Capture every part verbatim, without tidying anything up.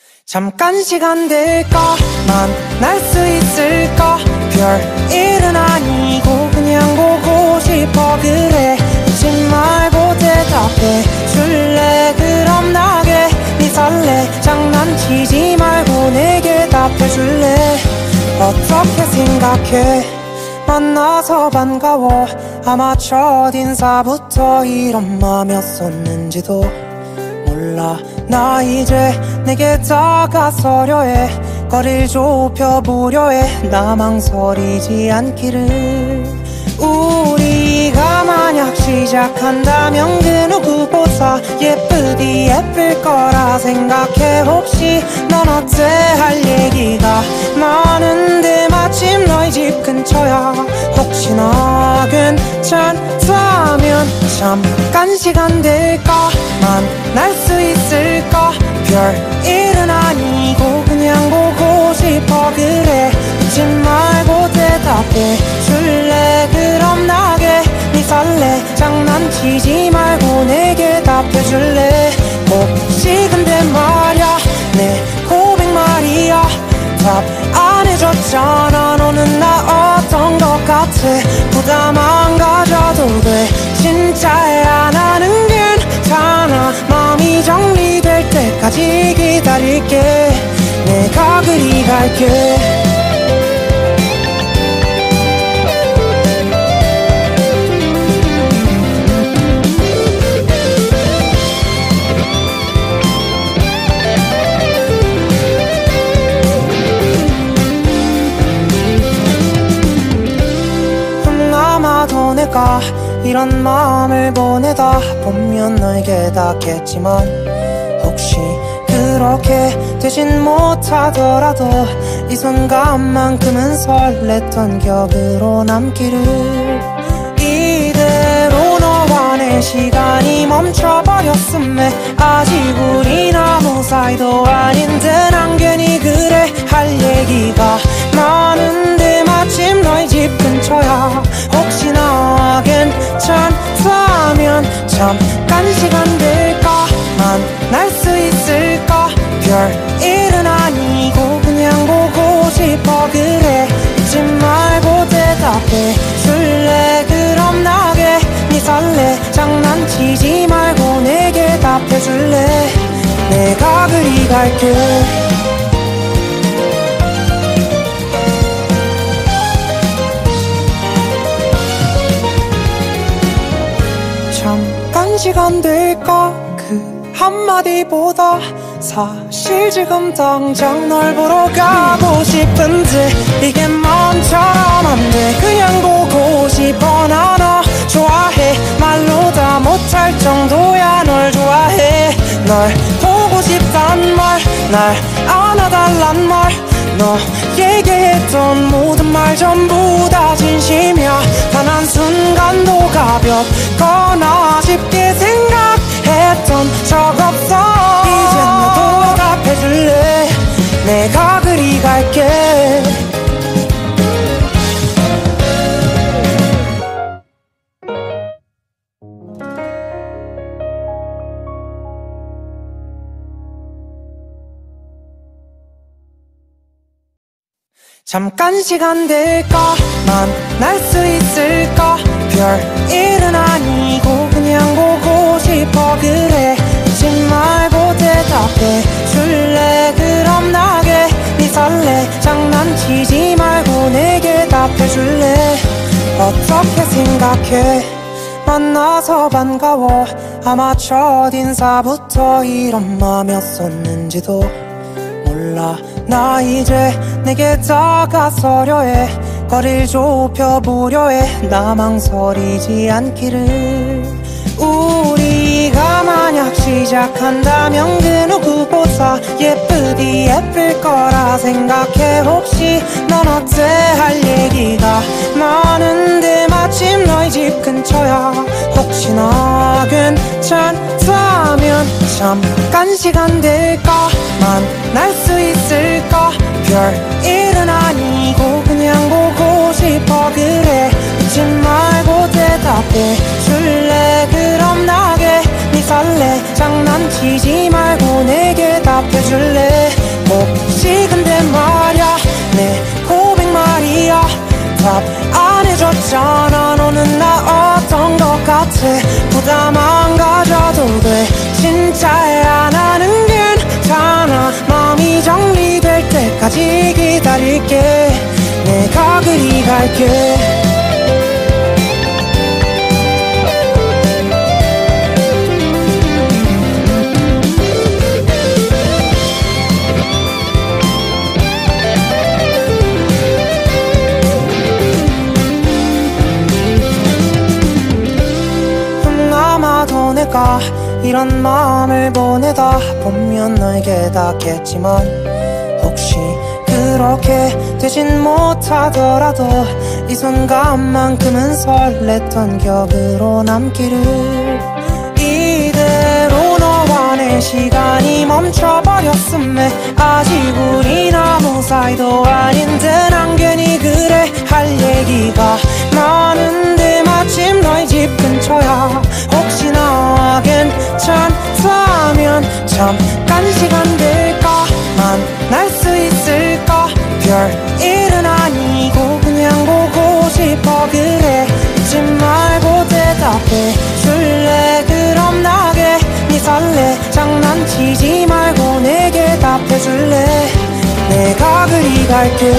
잠깐 시간 될까? 만날 수 있을까? 별일은 아니고 그냥 보고 싶어. 그래 웃지 말고 대답해 줄래? 그럼 나게 네 설레 장난치지 말고 내게 답해 줄래? 어떻게 생각해? 만나서 반가워. 아마 첫인사부터 이런 맘이었었는지도 몰라. 나 이제 내게 다가서려 해. 거리를 좁혀보려 해. 나 망설이지 않기를. 우리가 만약 시작한다면 그 누구보다 예쁘디 예쁠 거라 생각해. 혹시 넌 어때? 할 얘기가 많은데 마침 너희 집 근처야. 혹시나 괜찮다면 잠깐 시간 될까? 만날 수 있을까? 별일은 아니고 그냥 보고 싶어. 그래 웃지 말고 대답해 줄래? 그럼 나게 네 설레 장난치지 말고 내게 답해 줄래? 혹시 근데 말야 내 고백 말이야 답 안 해줬잖아. 너는 나 어떤 것 같아? 부담 안 가져도 돼 진짜야. 나는 괜찮아. 마음이 정리될 때까지 기다릴게. 내가 그리 갈게. 아마도 내가 이런 마음을 보내다 보면 널 깨닫겠지만 혹시 그렇게 되진 못하더라도 이 순간만큼은 설렜던 기억으로 남기를. 이대로 너와 내 시간이 멈춰버렸음에 아직 우린 아무 사이도 아닌데 난 괜히 그래 할 얘기가 많은데 마침 너희 집 근처야. 혹시나 괜찮다면 잠깐 시간 될까? 만날 수 있을까? 별일은 아니고 그냥 보고 싶어. 그래 웃지 말고 대답해 줄래? 그럼 나게 네 설레 장난치지 말고 내게 답해 줄래? 내가 그리 갈게. 잠깐 시간 될까? 그 한마디보다 사실 지금 당장 널 보러 가고 싶은데 이게 맘처럼 안 돼. 그냥 보고 싶어. 나 너 좋아해. 말로 다 못할 정도야. 널 좋아해. 널 보고 싶단 말 날 안아달란 말 너에게 했던 모든 말 전부 다 진심이야. 단 한순간도 가볍거나 쉽게 생각했던 적 없어. 이젠 너도 답해줄래? 내가 그리 갈게. 잠깐 시간 될까? 만날 수 있을까? 별일은 아니고 그냥 보고 싶어. 그래 웃지 말고 대답해 줄래? 그럼 나게 네 설레 장난치지 말고 내게 답해 줄래? 어떻게 생각해? 만나서 반가워. 아마 첫인사부터 이런 맘이었었는지도 몰라. 나 이제 내게 다가서려 해. 거리를 좁혀보려 해. 나 망설이지 않기를. 우리가 만약 시작한다면 그 누구보다 예쁘디 예쁠 거라 생각해. 혹시 넌 어때? 할 얘기가 많은데 마침 너희 집 근처야. 혹시나 괜찮다면 잠깐 시간 될까? 만날 수 있을까? 별일은 아니고 그냥 보고 싶어. 그래 웃지 말고 대답해 줄래? 그럼 나게 네 설레 장난치지 말고 내게 답해 줄래? 때까지 기다릴게. 내가 그리 갈게. 아마도 내가 이런 마음을 보내다 보면 널 깨닫겠지만, 혹시 그렇게 되진 못하더라도 이 순간만큼은 설렜던 기억으로 남기를. 이대로 너와 내 시간이 멈춰버렸음에 아직 우린 아무 사이도 아닌데 난 괜히 그래 할 얘기가 많은데 마침 너희 집 근처야. 혹시나 괜찮다면 잠깐 시간 될까? 만날 수 있을까? 별일은 아니고 그냥 보고 싶어. 그래 잊지 말고 대답해 줄래? 그럼 나게 네 설레 장난치지 말고 내게 답해 줄래? 내가 그리 갈게.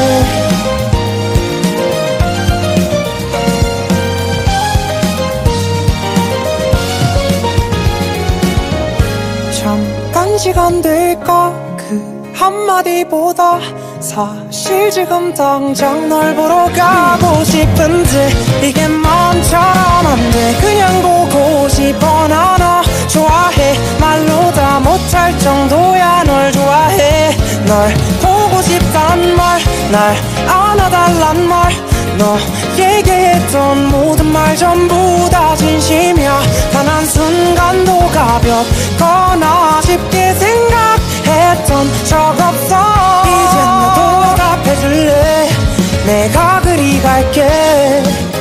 잠깐 시간 될까? 그 한마디보다 사실 지금 당장 널 보러 가고 싶은데 이게 마음처럼 안 돼. 그냥 보고 싶어. 나 너 좋아해. 말로 다 못할 정도야 널 좋아해. 널 보고 싶단 말, 날 안아달란 말, 너에게 했던 모든 말 전부 다 진심이야. 단 한순간도 가볍거나 쉽게 생각했던 적 없어. 이젠 너도 답해줄래? 내가 그리 갈게.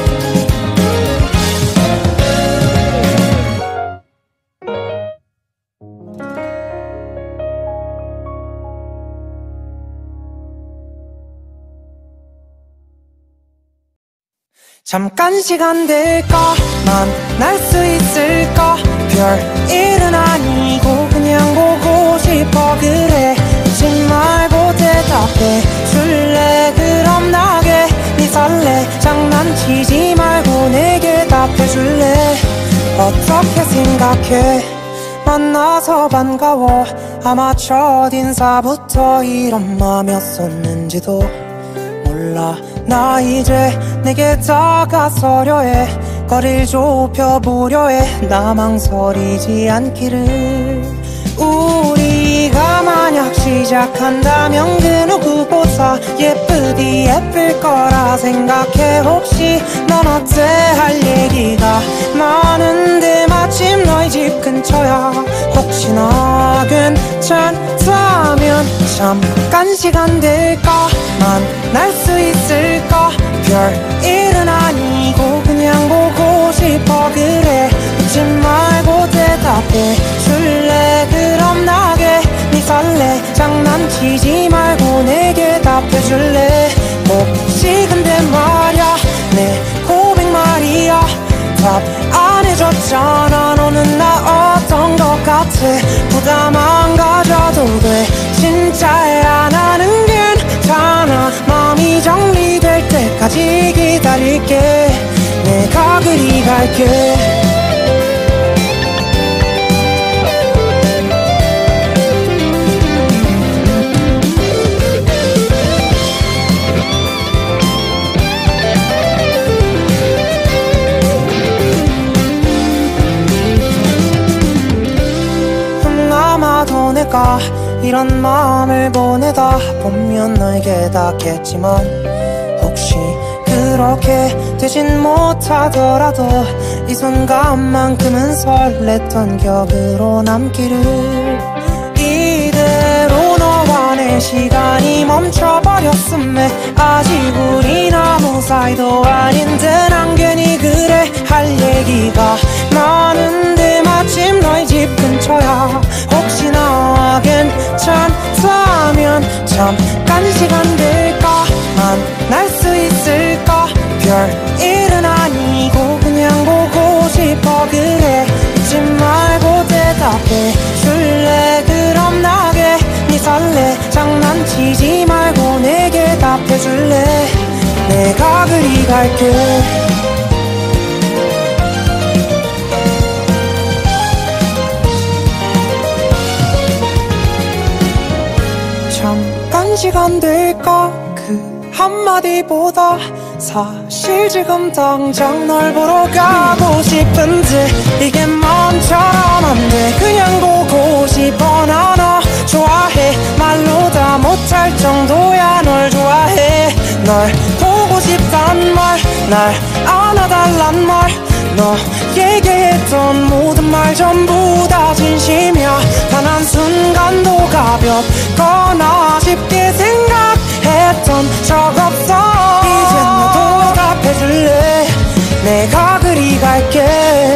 잠깐 시간 될까? 만날 수 있을까? 별일은 아니고 그냥 보고 싶어. 그래 잊지 말고 대답해 줄래? 그럼 나게 네 설레 장난치지 말고 내게 답해 줄래? 어떻게 생각해? 만나서 반가워. 아마 첫인사부터 이런 맘이었었는지도 몰라. 나 이제 내게 다가서려 해. 거리를 좁혀보려 해. 나 망설이지 않기를. 우리가 만약 시작한다면 그 누구보다 예쁘디 예쁠 거라 생각해. 혹시 넌 어때 할 얘기가 많은데 마침 너희 집 근처야. 혹시나 괜찮다면 잠깐 시간 될까? 만날 수 있을까? 별일은 아니고 그냥 보고 싶어. 그래 잊지 말고 대답해 줄래? 그럼 나게 네 설레 장난치지 말고 내게 답해 줄래? 혹시 근데 말야 내 고백 말이야 답 안 해줬잖아. 너는 나 어떤 것 같아? 부담 안 가져도 돼. 진짜야 나는 괜찮아. 마음이 정리될 때까지 기다릴게. 내가 그리 갈게. 아마도 내가 이런 마음을 보내다 보면 널 깨닫겠지만, 혹시 그렇게 되진 못하더라도 이 순간만큼은 설렜던 기억으로 남기를. 이대로 너와 내 시간이 멈춰버렸음에 아직 우린 아무 사이도 아닌데 난 괜히 그래 할 얘기가 많은데 마침 너희 집 근처야. 혹시나 괜찮다면 잠깐 시간 될까? 만날 수 있을까? 별일은 아니고 그냥 보고 싶어. 그래 잊지 말고 대답해 줄래? 그럼 나게 네 살래 장난치지 말고 내게 답해줄래 내가 그리 갈게 잠깐 시간 될까 그 한마디보다 사실 지금 당장 널 보러 가고 싶은데 이게 마음처럼 안 돼 그냥 보고 싶어 나 너 좋아해 말로 다 못할 정도야 널 좋아해 널 보고 싶단 말 날 안아달란 말 너에게 했던 모든 말 전부 다 진심이야 단 한순간도 가볍거나 쉽게 생각했던 적 없어 이젠 너도 답해줄래 내가 그리 갈게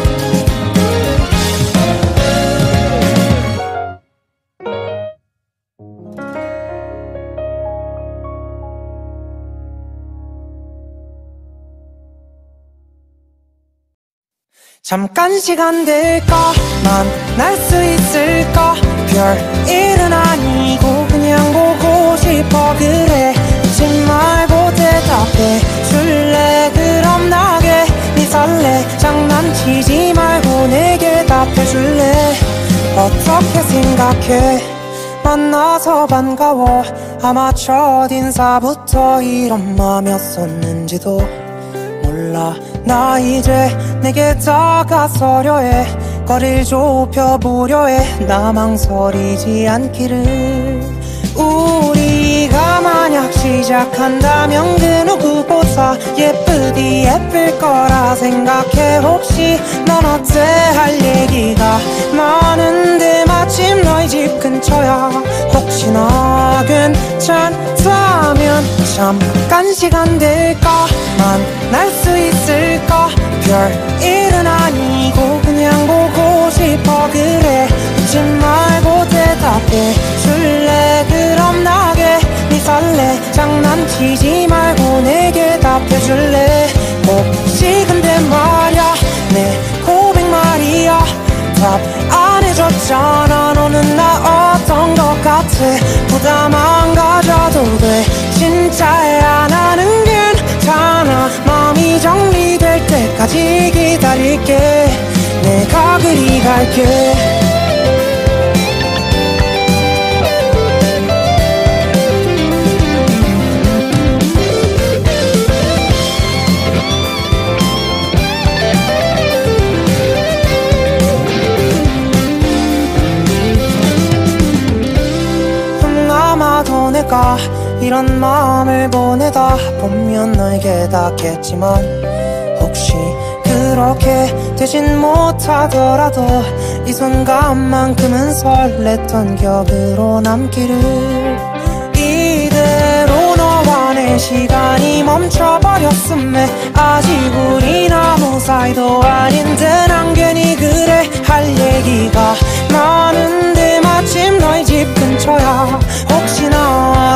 잠깐 시간 될까 만날 수 있을까 별일은 아니고 그냥 보고 싶어 그래 웃지 말고 대답해 줄래 그럼 나게 네 설레 장난치지 말고 내게 답해 줄래 어떻게 생각해 만나서 반가워 아마 첫인사부터 이런 맘이었었는지도 몰라 나 이제 내게 다가서려 해 거리를 좁혀보려 해 나 망설이지 않기를 우리가 만약 시작한다면 그 누구보다 예쁘디 예쁠 거라 생각해 혹시 넌 어때 할 얘기가 많은데 마침 너희 집 근처야 혹시나 괜찮다면 잠깐 시간 될까 만날 수 있을까 별일은 아니고 그냥 보고 싶어 그래 웃지 말고 대답해 줄래 그럼 나게 네 설레 장난치지 말고 내게 답해줄래 혹시 근데 말야 내 고백 말이야 답 안 해줬잖아 너는 나 어떤 것 같아 부담 안 가져도 돼 진짜야 나는 괜찮아 마음이 정리될 때까지 기다릴게 내가 그리 갈게 아마도 내가 이런 마음을 보내다 보면 너에게 닿겠지만 혹시 그렇게 되진 못하더라도 이 순간만큼은 설렜던 기억으로 남기를 이대로 너와 내 시간이 멈춰버렸음에 아직 우린 아무 사이도 아닌데 난 괜히 그래 할 얘기가 많은데 마침 너희 집 근처야 혹시나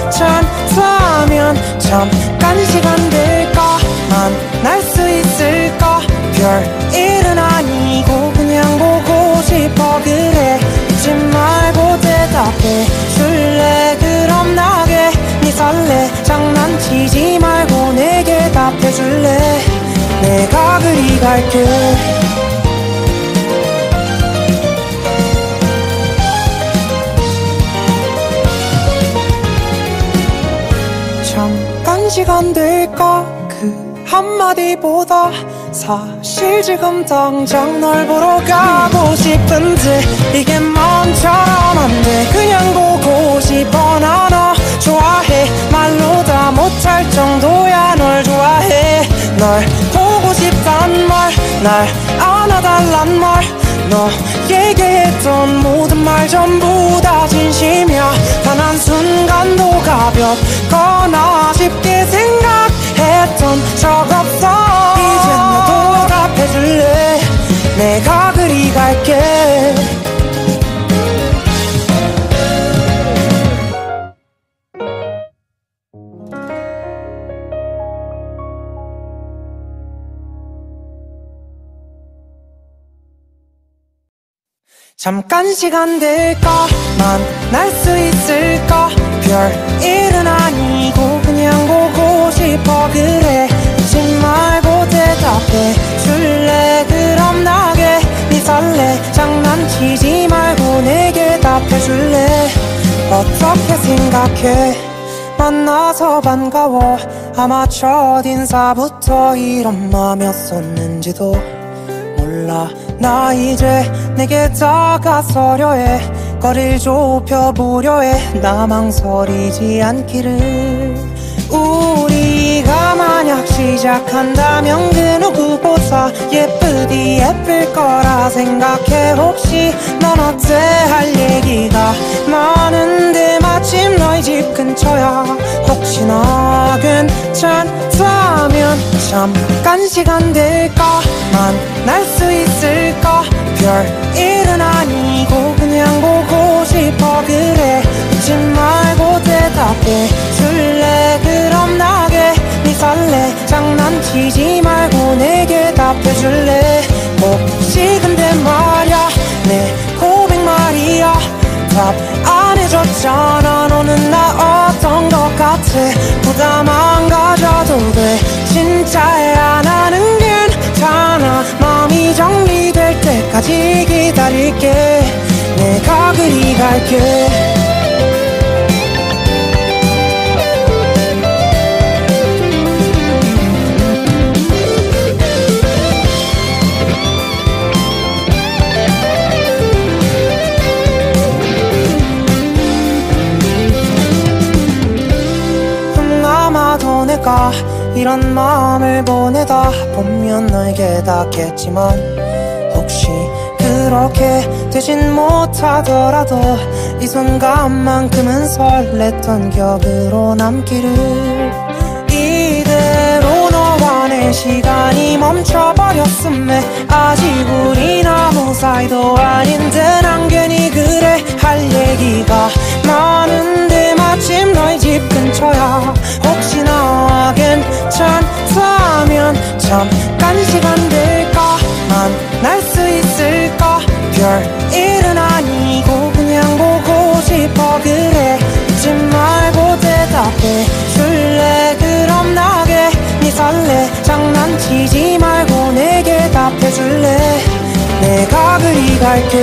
괜찮다면 잠깐 시간 될까 만날 수 있을까 별일은 아니고 그냥 보고 싶어 그래 웃지 말고 대답해 줄래 그럼 나게 네 설레 장난치지 말고 내게 답해 줄래 내가 그리 갈게 잠깐 시간 될까 그 한마디보다 사실 지금 당장 널 보러 가고 싶은데 이게 마음처럼 안 돼 그냥 보고 싶어 나 너 좋아해 말로 다 못할 정도야 널 좋아해 널 보고 싶단 말 날 안아달란 말 너에게 했던 모든 말 전부 다 진심이야 단 한순간도 가볍거나 쉽게 생각했던 적 없어 이젠 너도 답해줄래 내가 그리 갈게 잠깐 시간 될까 만날 수 별일은 아니고 그냥 보고 싶어. 그래 웃지 말고 대답해 줄래. 그럼 나게 네 설레 장난치지 말고 내게 답해줄래. 어떻게 생각해 만나서 반가워. 아마 첫인사부터 이런 맘이었었는지도 몰라. 나 이제 내게 다가서려 해. 거리를 좁혀보려 해. 나 망설이지 않기를. 우리가 만약 시작한다면 그 누구보다 예쁘디 예쁠 거라 생각해. 혹시 넌 어때 할 얘기가 많은데 마침 너희 집 근처야. 혹시나 괜찮다면 잠깐 시간 될까. 만날 수 있을까. 별일은 아니고 그냥 보고 싶어. 그래 웃지 말고 대답해 줄래. 그럼 나게 네 설레 장난치지 말고 내게 답해줄래. 혹시 근데 말야 내 고백 말이야 답 안 해줬잖아. 너는 나 어떤 것 같아. 부담 안 가져도 돼 진짜야. 나는 괜찮아. 마음이 정리될 때까지 기다릴게. 내가 그리 갈게. 아마도 내가 이런 마음을 보내다 보면 널 깨닫겠지만 혹시 그렇게 되진 못하더라도 이 순간만큼은 설렜던 기억으로 남기를. 이대로 너와 내 시간이 멈춰버렸음에 아직 우린 아무 사이도 아닌데 난 괜히 그래 할 얘기가 많은데 마침 너희 집 근처야. 혹시나 괜찮다면 잠깐 시간 될까. 만날 수 있을까. 별일은 아니고 그냥 보고 싶어. 그래 웃지 말고 대답해 줄래. 그럼 나게 네 설레 장난치지 말고 내게 답해줄래. 내가 그리 갈게.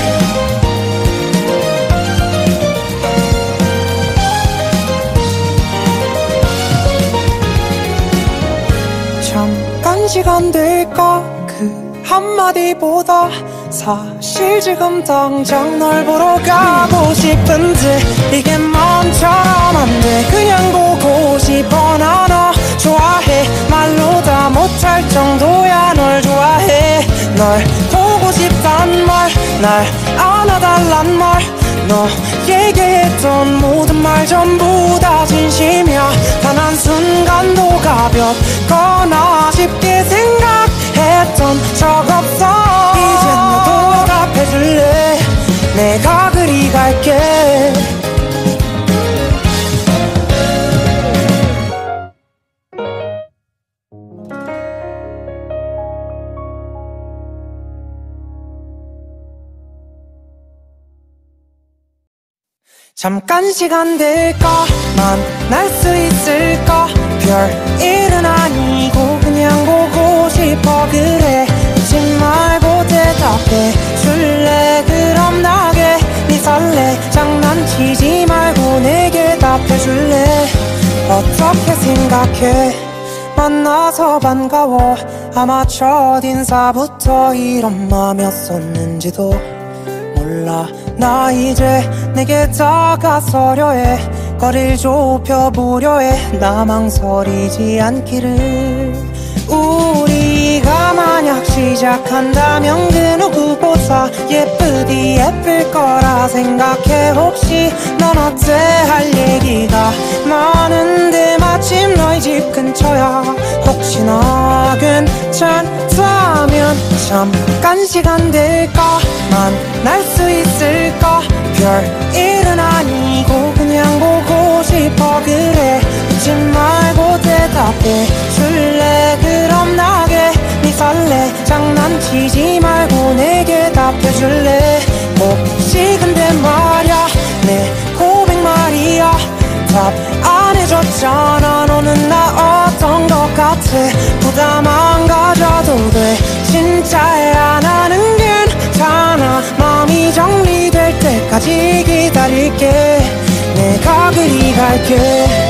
잠깐 시간 될까. 그 한마디보다 사실 지금 당장 널 보러 가고 싶은데 이게 마음처럼 안 돼. 그냥 보고 싶어. 나 너 좋아해. 말로 다 못할 정도야. 널 좋아해. 널 보고 싶단 말 날 안아달란 말 너에게 했던 모든 말 전부 다 진심이야. 단 한순간도 가볍거나 쉽게 생각했던 적 없어. 이젠 너도 답해줄래. 내가 그리 갈게. 잠깐 시간 될까. 만날 수 있을까. 별일은 아니고 그냥 보고 싶어. 그래 웃지 말고 대답해 줄래. 그럼 나게 네 설레 장난치지 말고 내게 답해줄래. 어떻게 생각해 만나서 반가워. 아마 첫인사부터 이런 맘이었었는지도 몰라. 나 이제 내게 다가서려 해. 거리를 좁혀보려 해. 나 망설이지 않기를. 우리가 만약 시작한다면 그 누구보다 예쁘디 예쁠 거라 생각해. 혹시 넌 어때 할 얘기가 많은데 마침 너희 집 근처야. 혹시나 괜찮다면 잠깐 시간 될까. 만날 수 있을까. 별일은 아니고 그냥 보고 싶어. 그래 웃지 말고 대답해 줄래. 그럼 나게 네 설레 장난치지 말고 내게 답해줄래. 혹시 근데 말야 내 고백 말이야 갈게. 내가 그리 갈게.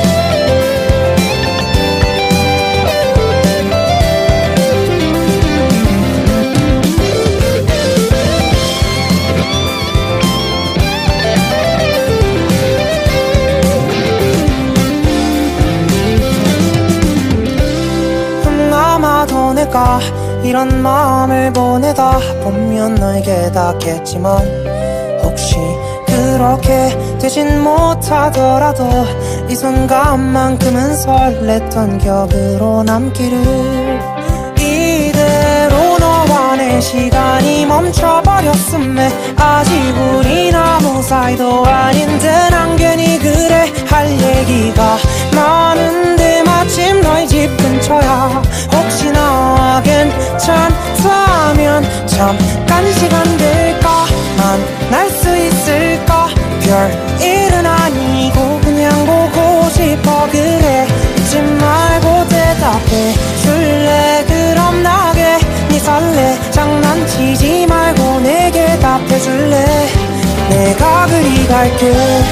아마도 내가 이런 마음을 보내다 보면 널 깨닫겠지만 혹시 그렇게 되진 못하더라도 이 순간만큼은 설렜던 기억으로 남기를. 이대로 너와 내 시간이 멈춰버렸음에 아직 우린 아무 사이도 아닌데 난 괜히 그래 할 얘기가 많은데 마침 너희 집 근처야. 혹시나 괜찮다면 잠깐 시간 될까? 만날 수 있을까? 별일은 아니고 그냥 보고 싶어. 그래 잊지 말고 대답해 줄래? 그럼 나게 네 설레 장난치지 말고 내게 답해 줄래? 내가 그리 갈게.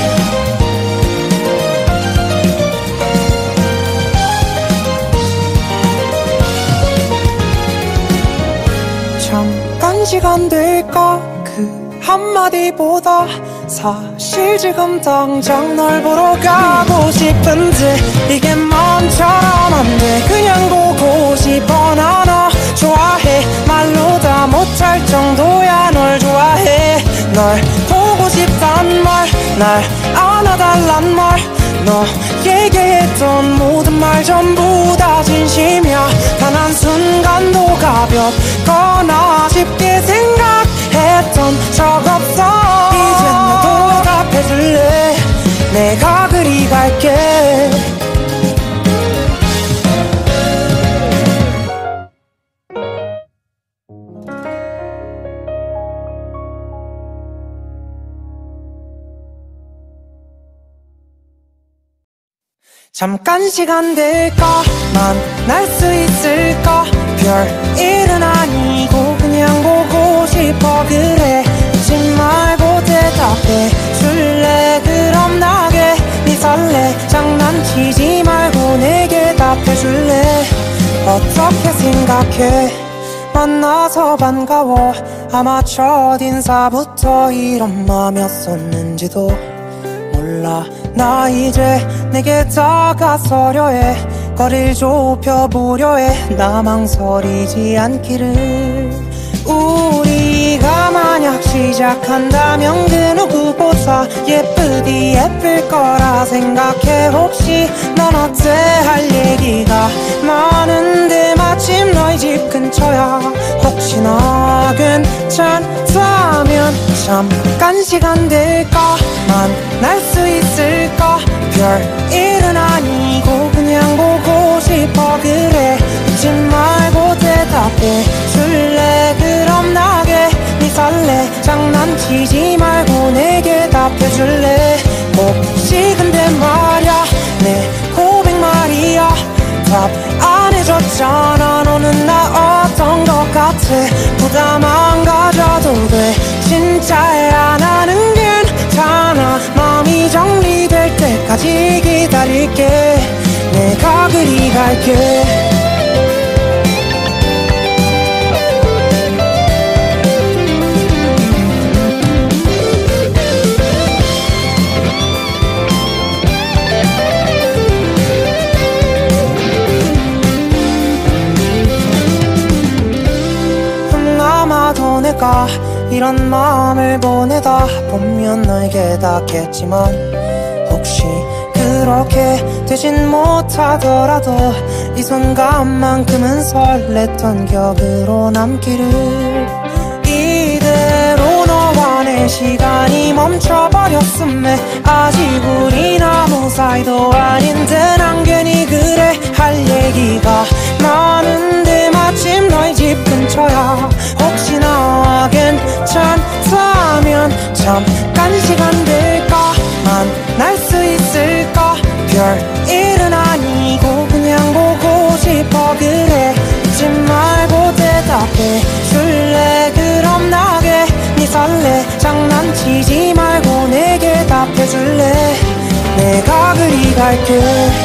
잠깐 시간 될까? 그 한마디보다 사실 지금 당장 널 보러 가고 싶은데 이게 마음처럼 안 돼. 그냥 보고 싶어. 나 너 좋아해 말로 다 못할 정도야. 널 좋아해. 널 보고 싶단 말 날 안아달란 말 너에게 했던 모든 말 전부 다 진심이야. 단 한순간도 가볍거나 쉽게 생각했던 적 없어. 이젠 너도 답해줄래? 내가 그리 갈게. 잠깐 시간 될까? 만날 수 있을까? 별일은 아니고 그냥 보고 싶어. 그래 잊지 말고 대답해 줄래? 그럼 나게 네 설레 장난치지 말고 내게 답해 줄래? 어떻게 생각해? 만나서 반가워. 아마 첫인사부터 이런 맘이었었는지도 몰라. 나 이제 내게 다가서려 해. 거리를 좁혀보려 해. 나 망설이지 않기를. 우리가 만약 시작한다면 그 누구보다 예쁘디 예쁠 거라 생각해. 혹시 넌 어때? 할 얘기가 많은데 마침 너희 집 근처야. 혹시나 괜찮다면 잠깐 시간 될까? 만날 수 있을까? 별일은 아니고 그냥 보고 싶어. 그래 잊지 말고 대답해 줄래? 그럼 나게 네 설레 장난치지 말고 내게 답해 줄래? 혹시 근데 말야 내 고백 말이야 답 안 해줬잖아. 너는 나 어떤 것 같아? 부담 안 가져도 돼. 진짜야 나는 괜찮아. 마음이 정리될 때까지 기다릴게. 내가 그리 갈게. 아마도 내가 이런 마음을 보내다 보면 널 깨닫겠지만 혹시 그렇게 되진 못하더라도 이 순간만큼은 설렜던 기억으로 남기를. 이대로 너와 내 시간이 멈춰버렸음에 아직 우린 아무 사이도 아닌데 난 괜히 그래 할 얘기가 많은데 마침 너희 집 근처야. 혹시나 괜찮다면 잠깐 시간 될까? 만날 수 있을까? 별일은 아니고 그냥 보고 싶어. 그래 잊지 말고 대답해 줄래? 그럼 나게 네 설레 장난치지 말고 내게 답해 그리 갈게.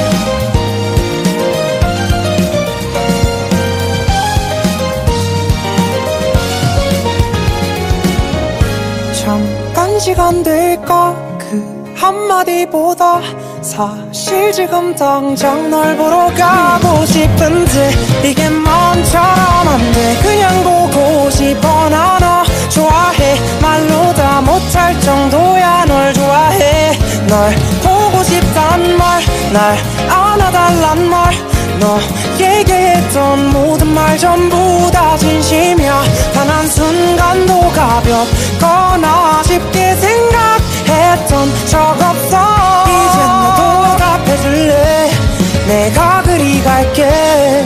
잠깐 시간 될까 그 한마디보다 사실 지금 당장 널 보러 가고 싶은데 이게 마음처럼 안 돼. 그냥 보고 싶어. 나 너 좋아해. 말로 다 못할 정도야. 널 좋아해. 널 보고 싶단 말, 날 안아달란 말, 너에게 했던 모든 말 전부 다 진심이야. 단 한순간도 가볍거나 쉽게 생각했던 적 없어. 이젠 너도 답해줄래. 내가 그리 갈게.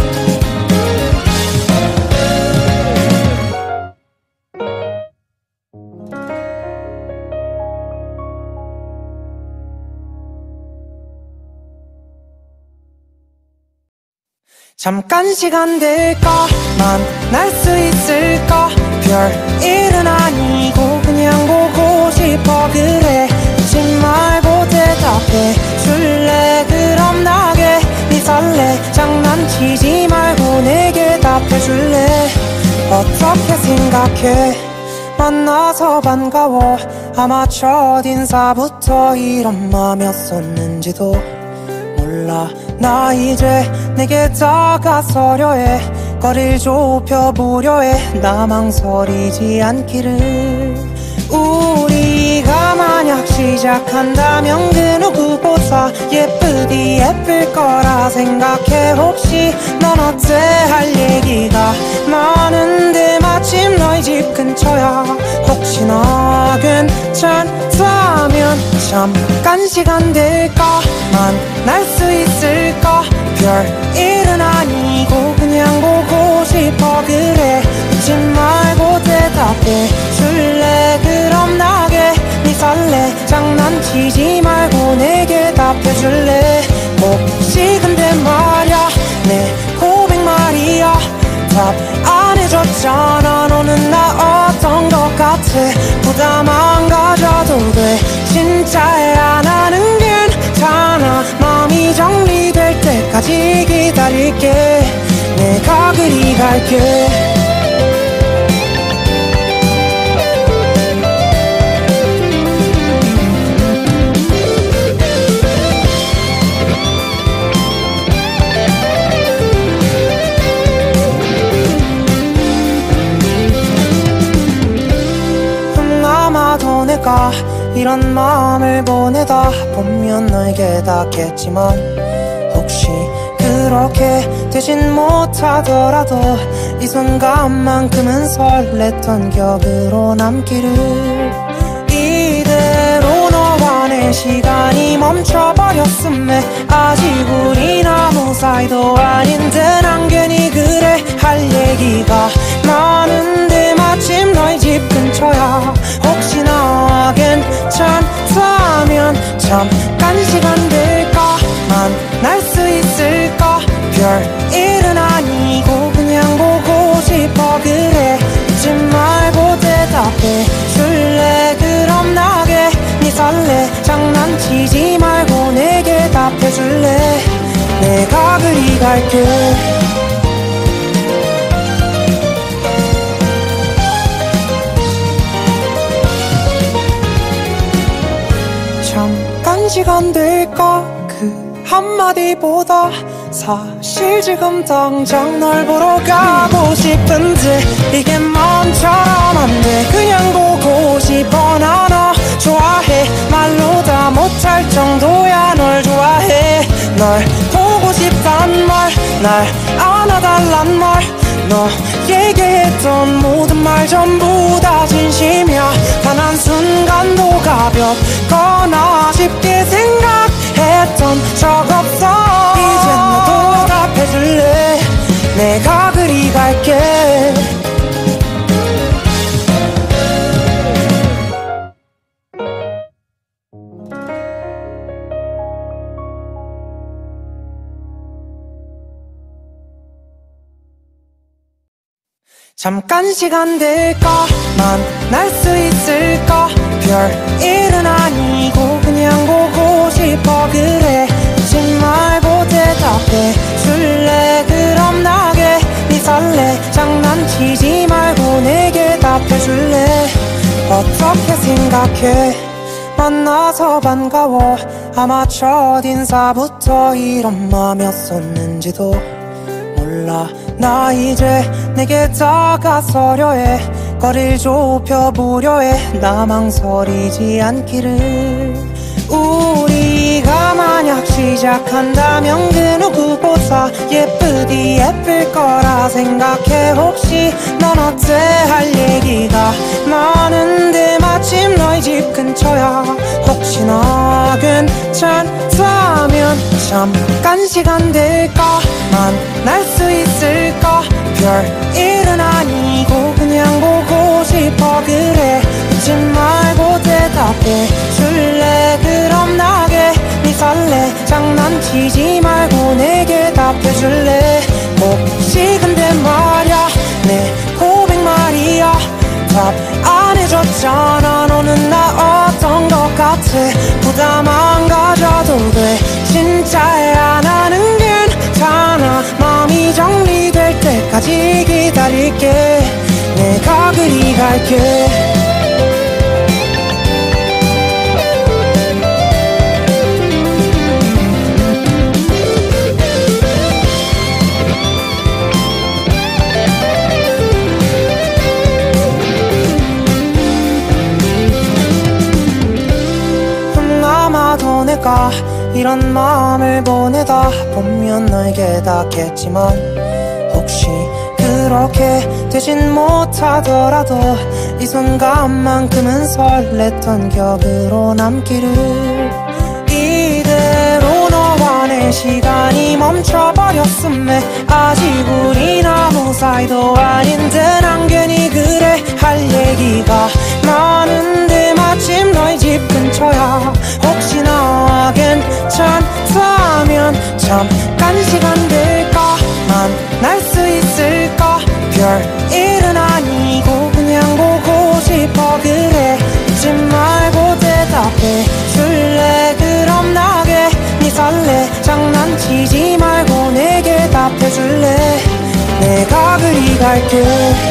잠깐 시간 될까 만날 수 있을까. 별일은 아니고 그냥 보고 싶어. 그래 잊지 말고 대답해 줄래. 그럼 나게 네 설레. 장난치지 말고 내게 답해 줄래. 어떻게 생각해. 만나서 반가워. 아마 첫인사부터 이런 맘이었었는지도 몰라. 나 이제 내게 다가서려 해. 거리를 좁혀보려 해. 나 망설이지 않기를. 우리가 만약 시작한다면 그 누구보다 예쁘디 예쁠 거라 생각해. 혹시 넌 어때 할 얘기가 많은데 마침 너희 집 근처야. 혹시나 괜찮다면 잠깐 시간 될까 만날 수 있을까. 별일은 아니고 그냥 보고 싶어. 그래 잊지 말고 대답해 줄래. 그럼 나게 네 설레. 장난치지 말고 내게 답해 줄래. 혹시 근데 말야 내 고백 말이야 답 안 해줬잖아. 너는 나 어떤 것 같아. 부담 안 가져도 돼. 진짜야 나는 괜찮아. 마음이 정리될 때까지 기다릴게. 내가 그리 갈게. 아마도 내가 이런 마음을 보내다 보면 너에게 닿겠지만 혹시 그렇게 되진 못하더라도 이 순간만큼은 설렜던 기억으로 남기를. 이대로 너와 내 시간이 멈춰버렸음에 아직 우린 아무 사이도 아닌데 난 괜히 그래 할 얘기가 많은데 마침 너희 집 근처야. 혹시나 괜찮다면 잠깐 시간 될까 만날 수 있을까. 별일은 아니고 그냥 보고 싶어. 그래 잊지 말고 대답해 줄래. 그럼 나게 네 설레. 장난치지 말고 내게 답해 줄래. 내가 그리 갈게. 잠깐 시간 될까 그 한마디보다 사실 지금 당장 널 보러 가고 싶은데 이게 마음처럼 안 돼. 그냥 보고 싶어. 나 너 좋아해. 말로 다 못할 정도야. 널 좋아해. 널 보고 싶단 말, 날 안아달란 말, 너에게 했던 모든 말 전부 다 진심이야. 단 한순간도 가볍거나 쉽게 생각했던 적 없어. 이젠 너도 답해줄래. 내가 그리 갈게. 잠깐 시간 될까 만날 수 있을까. 별일은 아니고 그냥 보고 싶어. 그래 어떻게 생각해? 만나서 반가워. 아마 첫인사부터 이런 맘이었었는지도 몰라. 나 이제 내게 다가서려 해. 거리를 좁혀보려 해. 나 망설이지 않기를. 우리가 만약 시작한다면 그 누구보다 예쁘디 예쁠 거라 생각해. 혹시 넌 어때? 할 얘기가 많은데 마침 너희 집 근처야. 혹시나 괜찮다면 잠깐 시간 될까? 만날 수 있을까? 별일은 아니고 그냥 보고 싶어. 그래 웃지 말고 대답해 줄래? 그럼 나게 네 설레. 장난치지 말고 내게 답해줄래? 혹시 근데 말야 내 고백 말이야 답 안 해줬잖아. 너는 나 어떤 것 같아? 부담 안 가져도 돼. 진짜야 나는 괜찮아. 마음이 정리될 때까지 기다릴게. 내가 그리 갈게. 아마도 내가 이런 마음을 보내다 보면 널 깨닫겠지만 혹시 그렇게 되진 못하더라도 이 순간만큼은 설렜던 기억으로 남기를. 이대로 너와 내 시간이 멈춰버렸음에 아직 우린 아무 사이도 아닌데 난 괜히 그래 할 얘기가 많은데 마침 너희 집 근처야. 혹시나 괜찮다면 잠깐 시간 될까? 만날 수 있을까? 별일은 아니고 그냥 보고 싶어. 그래 웃지 말고 대답해 줄래? 그럼 나게 네 설레. 장난치지 말고 내게 답해줄래? 내가 그리 갈게.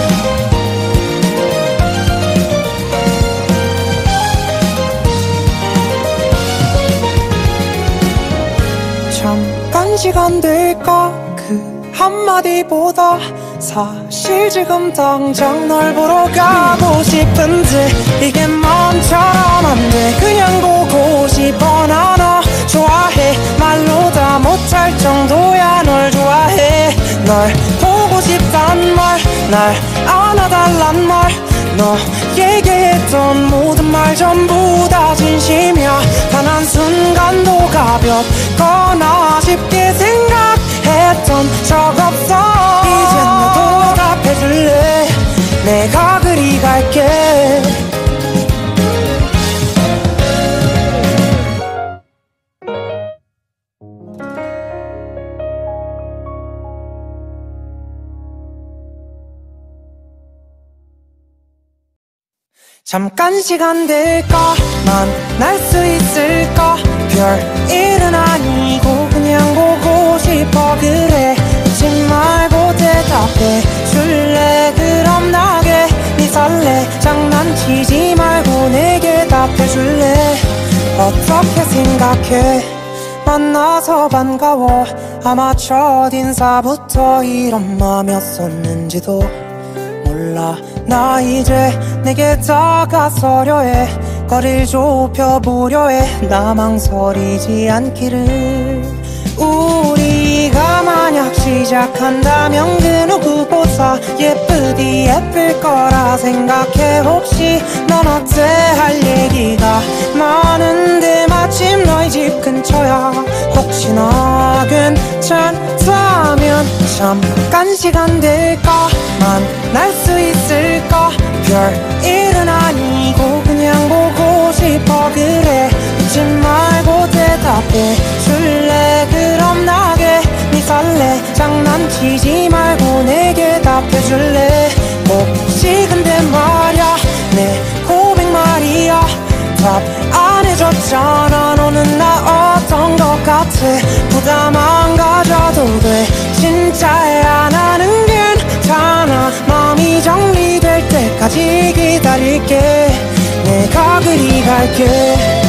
잠깐 시간 될까? 그 한마디보다 사실 지금 당장 널 보러 가고 싶은데 이게 마음처럼 안 돼. 그냥 보고 싶어. 나 너 좋아해. 말로 다 못할 정도야 널 좋아해. 널 보고 싶단 말, 날 안아달란 말, 너에게 했던 모든 말 전부 다 진심이야. 단 한순간도 가볍거나 쉽게 생각했던 적 없어. 이젠 너도 답해줄래? 내가 그리 갈게. 잠깐 시간 될까? 만날 수 있을까? 별일은 아니고 그냥 보고 싶어. 그래 웃지 말고 대답해 줄래? 그럼 나게 네 설레. 장난치지 말고 내게 답해줄래? 어떻게 생각해? 만나서 반가워. 아마 첫인사부터 이런 맘이었었는지도 몰라. 나 이제 내게 다가서려 해. 거리를 좁혀보려 해. 나 망설이지 않기를. 우리가 만약 시작한다면 그 누구보다 예쁘디 예쁠 거라 생각해. 혹시 넌 어때? 할 얘기가 많은데 마침 너희 집 근처야. 혹시나 괜찮다면 잠깐 시간 될까? 만날 수 있을까? 별일은 아니고 그냥 보고 싶어. 그래 웃지 말고 대답해 줄래? 그럼 나게 네 설레. 장난치지 말고 내게 답해줄래? 혹시 근데 말야 내 고백 말이야 답 안 해줬잖아. 너는 나 어떤 것 같아? 부담 안 가져도 돼. 진짜야 나는 괜찮아. 마음이 정리될 때까지 기다릴게. 내가 그리 갈게.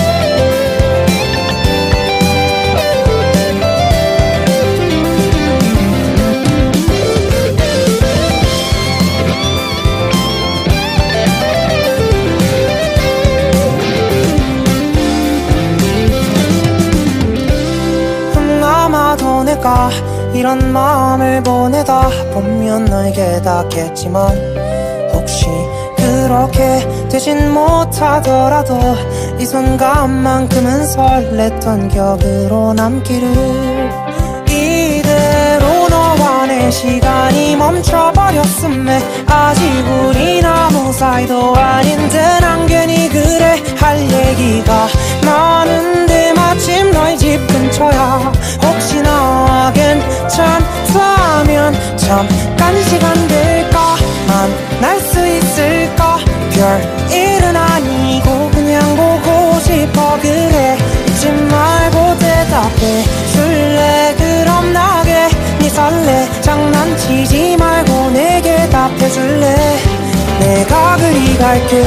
아마도 내가 이런 마음을 보내다 보면 널 깨닫겠지만 혹시 그렇게 되진 못하더라도 이 순간만큼은 설렜던 기억으로 남기를. 이대로 너와 내 시간이 멈춰버렸음에 아직 우린 아무 사이도 아닌데 난 괜히 그래 할 얘기가 많은데 마침 너희 집 근처야. 혹시나 괜찮다면 잠깐 시간 될까? 만날 수 있을까? 별일은 아니고 그냥 보고 싶어. 그래 잊지 말고 대답해 줄래? 그럼 나게 네 설레 장난치지 말고 내게 답해 줄래? 내가 그리 갈게.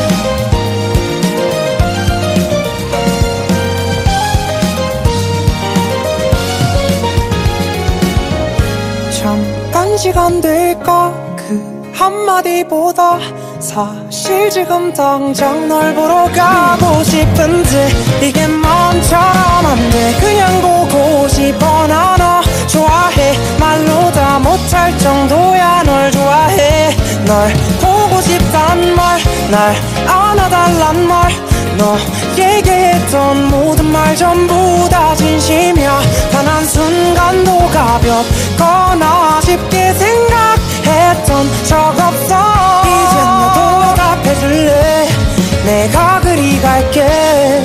잠깐 시간 될까? 그 한마디보다 사실 지금 당장 널 보러 가고 싶은데 이게 마음처럼 안 돼. 그냥 보고 싶어. 나 너 좋아해 말로 다 못할 정도야. 널 좋아해. 널 보고 싶단 말 날 안아달란 말 너에게 했던 모든 말 전부 다 진심이야. 단 한순간도 가볍거나 쉽게 생각했던 적 없어. 이젠 너도 답해줄래? 내가 그리 갈게.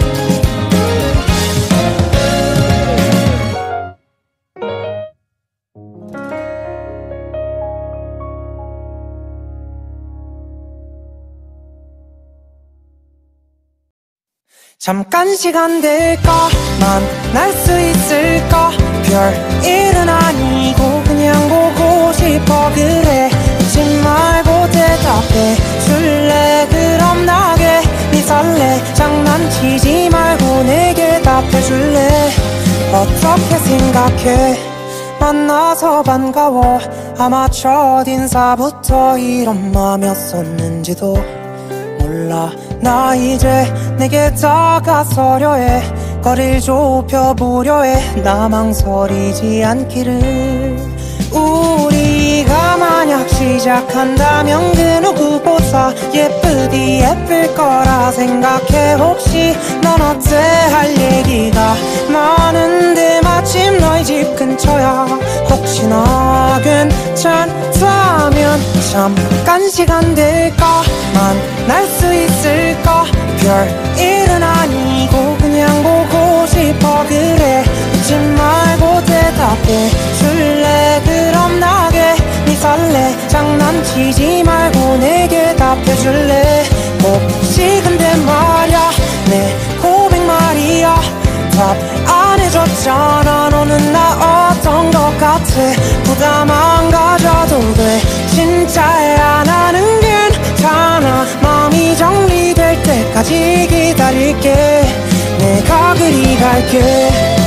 잠깐 시간 될까? 만날 수 있을까? 별일은 아니고 그냥 보고 싶어. 그래 잊지 말고 대답해 줄래? 그럼 나게 네 설레 장난치지 말고 내게 답해 줄래? 어떻게 생각해? 만나서 반가워. 아마 첫인사부터 이런 맘이었었는지도 몰라. 나 이제 내게 다가서려 해. 거리를 좁혀보려 해. 나 망설이지 않기를. 우리가 만약 시작한다면 그 누구보다 예쁘디 예쁠 거라 생각해. 혹시 넌 어때 할 얘기가 많은데 마침 너희 집 근처야. 혹시나 괜찮다면 잠깐 시간 될까? 만날 수 있을까? 별일은 아니고 그냥 보고 싶어. 그래 잊지 말고 대답해 줄래? 그럼 나게 네 설레 장난치지 말고 내게 답해 줄래? 혹시 근데 말야 내 고백 말이야 답 안 해줬잖아. 너는 나 어떤 것 같아? 부담 안 가져도 돼. 진짜야 나는 괜찮아. 마음이 정리될 때까지 기다릴게. 내가 그리 갈게.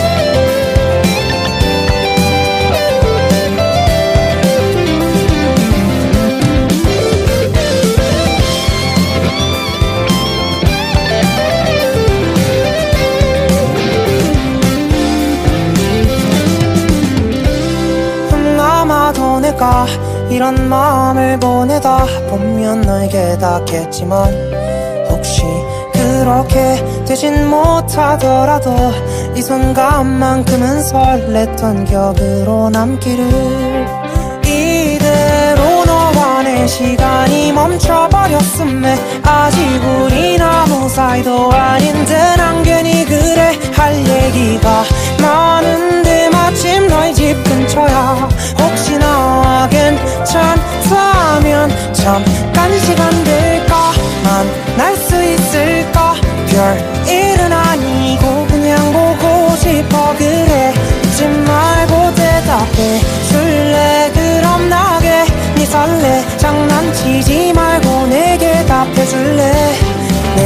아마도 내가 이런 마음을 보내다 보면 널 깨닫겠지만 혹시 그렇게 되진 못하더라도 이 순간만큼은 설렜던 기억으로 남기를. 이대로 너와 내 시간이 멈춰버렸음에 아직 우린 아무 사이도 아닌데 난 괜히 그래 할 얘기가 많은데 마침 너희 집 근처야. 혹시나 괜찮다면 잠깐 시간 될까? 만날 수 있을까? 별일은 아니고 그냥 보고 싶어. 그래 잊지 말고 대답해 줄래? 그럼 나게 네 설레 장난치지 말고 내게 답해 줄래?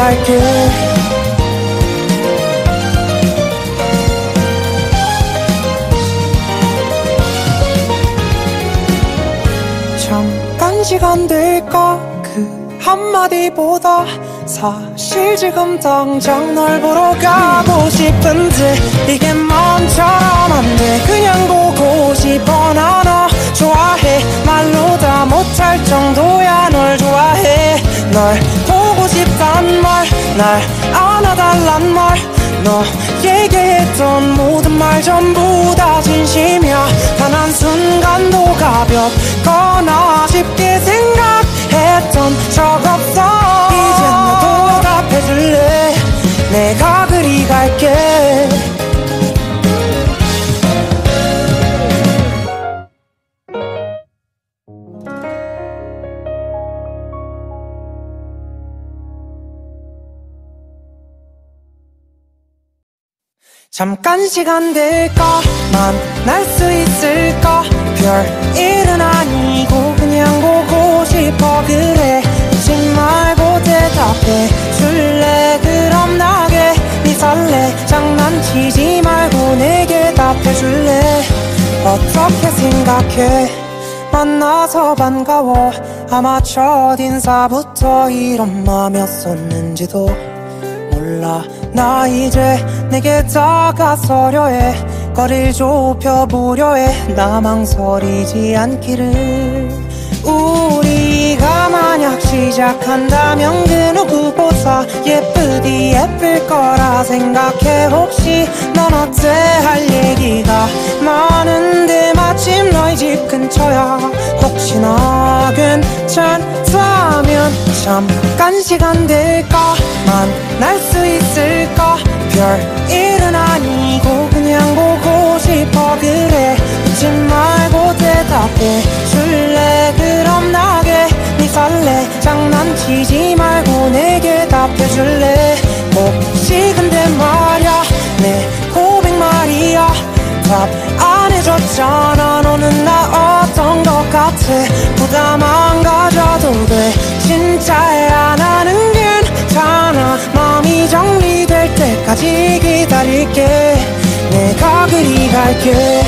갈게. 잠깐 시간 될까 그 한마디보다 사실 지금 당장 널 보러 가고 싶은데 이게 마음처럼 안 돼. 그냥 보고 싶어. 나 너 좋아해. 말로 다 못할 정도야. 널 좋아해. 널 보고 싶단 말, 날 안아달란 말, 너 얘기했던 모든 말 전부 다 진심이야. 단 한순간도 가볍거나 쉽게 생각했던 적 없어. 이젠 너도 답해줄래. 내가 그리 갈게. 잠깐 시간 될까 만날 수 있을까. 별일은 아니고 그냥 보고 싶어. 그래 웃지 말고 대답해 줄래. 그럼 나게 네 설레. 장난치지 말고 내게 답해 줄래. 어떻게 생각해. 만나서 반가워. 아마 첫인사부터 이런 맘이었었는지도 몰라. 나 이제 내게 다가서려 해. 거리를 좁혀보려 해. 나 망설이지 않기를. 우리가 만약 시작한다면 그 누구보다 예쁘디 예쁠 거라 생각해. 혹시 넌 어때 할 얘기가 많은데 마침 너희 집 근처야. 혹시나 괜찮다면 잠깐 시간 될까 만날 수 있을까. 별일은 아니고 그냥 보고 싶어. 그래 웃지 말고 대답해 줄래. 그럼 나게 네 설레. 장난치지 말고 내게 답해 줄래. 혹시 근데 말야 내 고백 말이야 답 안 해줬잖아. 너는 나 어떤 것 같아. 부담 안 가져도 돼. 진짜야 나는 괜찮아. 마음이 정리될 때까지 기다릴게. 내가 그리 갈게.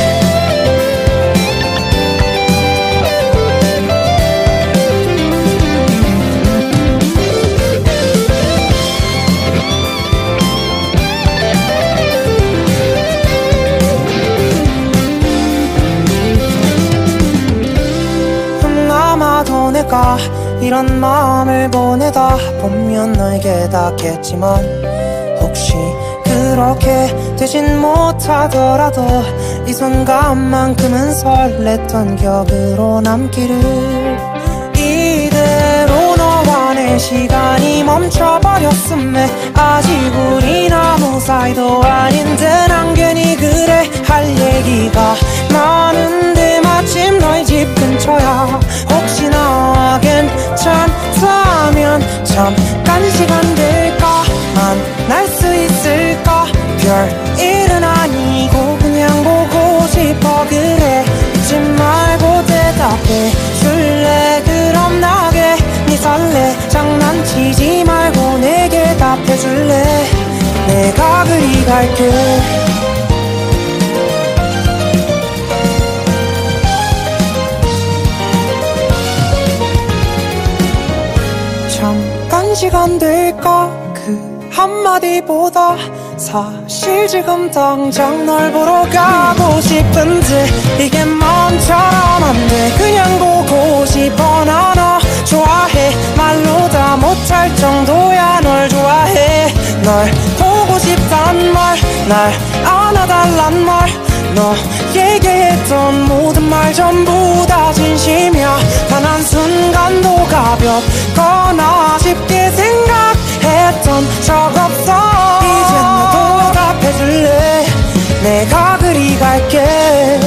아마도 내가 이런 마음을 보내다 보면 널 깨닫겠지만 혹시 그렇게 되진 못하더라도 이 순간만큼은 설렜던 기억으로 남기를. 이대로 너와 내 시간이 멈춰버렸음에 아직 우린 아무 사이도 아닌데 난 괜히 그래 할 얘기가 많은데 마침 너희 집 근처야. 혹시나 괜찮다면 잠깐 시간 될까 만날 수 있을까. 별일은 아니고 그냥 보고 싶어. 그래 웃지 말고 대답해 줄래. 그럼 나게 네 설레. 장난치지 말고 내게 답해 줄래. 내가 그리 갈게. 잠깐 시간 될까 그 한마디보다 사실 지금 당장 널 보러 가고 싶은데 이게 마음처럼 안 돼. 그냥 보고 싶어. 나 너 좋아해. 말로 다 못할 정도야. 널 좋아해. 널 보고 싶단 말, 날 안아달란 말, 너 얘기했던 모든 말 전부 다 진심이야. 단 한순간도 가볍거나 쉽게 생각했던 적 없어. 이젠 너도 답해줄래. 내가 그리 갈게.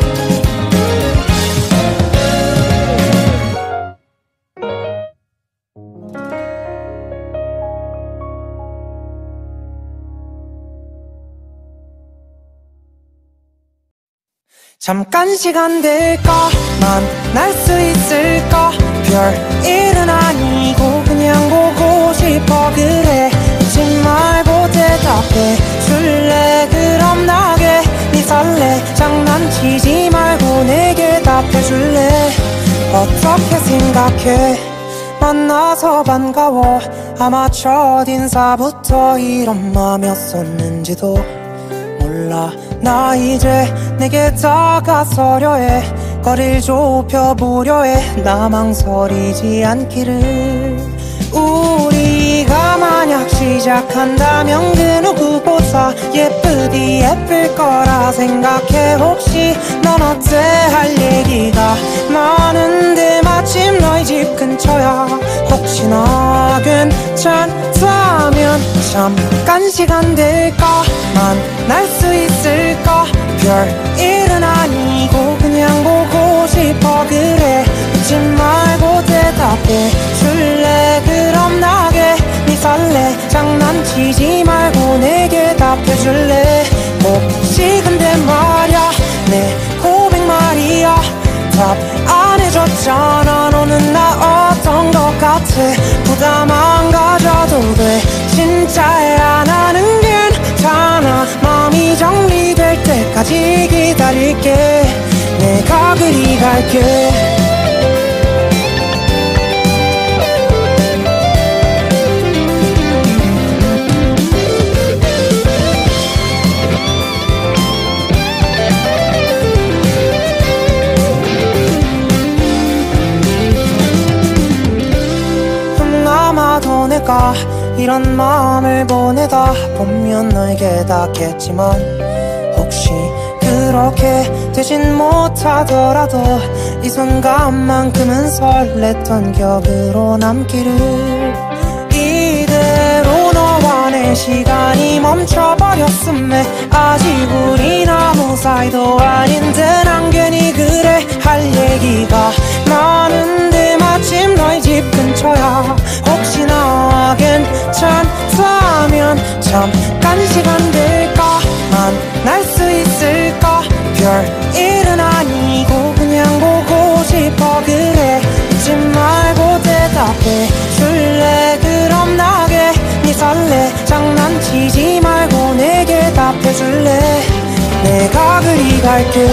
잠깐 시간 될까 만날 수 있을까. 별일은 아니고 그냥 보고 싶어. 그래 장난치지 말고 내게 답해줄래? 어떻게 생각해? 만나서 반가워. 아마 첫인사부터 이런 맘이었었는지도 몰라. 나 이제 내게 다가서려 해. 거리를 좁혀보려 해. 나 망설이지 않기를. 우리가 만약 시작한다면 그 누구보다 예쁘디 예쁠 거라 생각해. 혹시 넌 어때? 할 얘기가 많은데 마침 너희 집 근처야. 혹시나 괜찮다면 잠깐 시간 될까? 만날 수 있을까? 별일은 아니고 그냥 보고 싶어. 그래 묻지 말고 대답해 줄래? 그럼 나게 네 설레. 장난치지 말고 내게 답해줄래? 혹시 근데 말야 내 고백 말이야 답 안 해줬잖아. 너는 나 어떤 것 같아? 부담 안 가져도 돼. 진짜야 나는 괜찮아. 마음이 정리될 때까지 기다릴게. 내가 그리 갈게. 아마도 내가 이런 마음을 보내다 보면 너에게 닿겠지만 혹시 그렇게 되진 못하더라도 이 순간만큼은 설렜던 기억으로 남기를. 이대로 너와 내 시간이 멈춰버렸음에 아직 우린 아무 사이도 아닌데 난 괜히 그래 할 얘기가 많은데 마침 너희 집 근처야. 혹시나 괜찮다면 잠깐 시간 될까? 만날 수 있을까? 별일은 아니고 그냥 보고 싶어. 그래 묻지 말고 대답해 줄래? 그럼 나게 네 설레. 장난치지 말고 내게 답해줄래? 내가 그리 갈게.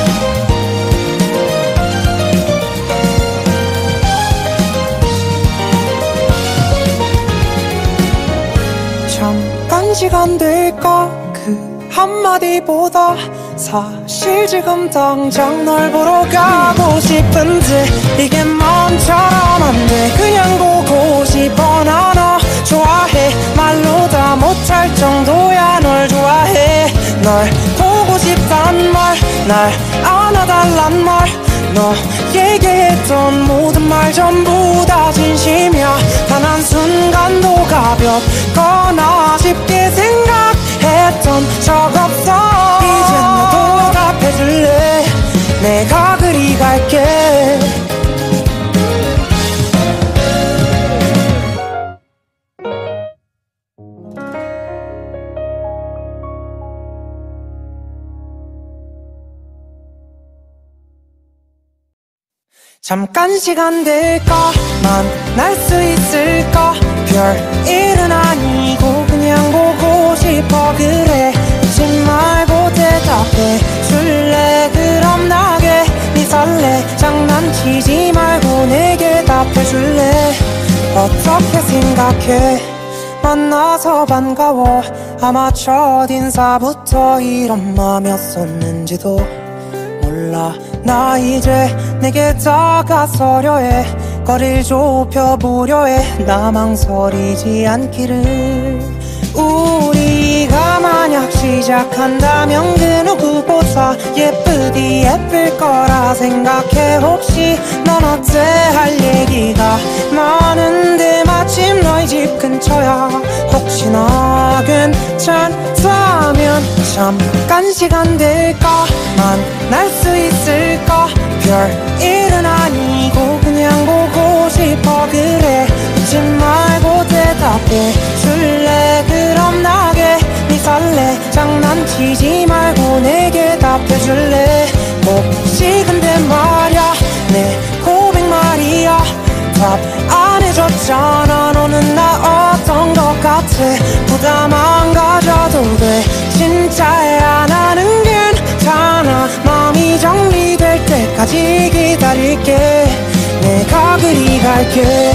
잠깐 시간 될까? 그 한마디보다 사실 지금 당장 널 보러 가고 싶은데 이게 맘처럼 안 돼. 그냥 보고 싶어. 나 너 좋아해. 말로 다 못할 정도야 널 좋아해. 널 보고 싶단 말, 날 안아달란 말, 너에게 했던 모든 말 전부 다 진심이야. 단 한순간도 가볍거나 쉽게 생각했던 적 없어. 이젠 너도 답해줄래? 내가 그리 갈게. 잠깐 시간 될까? 만날 수 있을까? 별일은 아니고 그냥 보고 싶어. 그래 묻지 말고 대답해 줄래? 그럼 나게 네 설레. 장난치지 말고 내게 답해줄래? 어떻게 생각해? 만나서 반가워. 아마 첫인사부터 이런 맘이었었는지도 몰라. 나 이제 내게 다가서려 해. 거리를 좁혀보려 해. 나 망설이지 않기를. 우리가 만약 시작한다면 그 누구보다 예쁘디 예쁠 거라 생각해. 혹시 넌 어때? 할 얘기가 많은데 마침 너희 집 근처야. 혹시나 괜찮다면 잠깐 시간 될까? 만날 수 있을까? 별일은 아니고 그냥 보고 싶어. 그래 묻지 말고 대답해 줄래? 그럼 나게 네 설레. 장난치지 말고 내게 답해줄래? 혹시 근데 말야 내 고백 말이야 답 안 해줬잖아. 너는 나 어떤 것 같아? 부담 안 가져도 돼. 진짜야 나는 괜찮아. 마음이 갈게.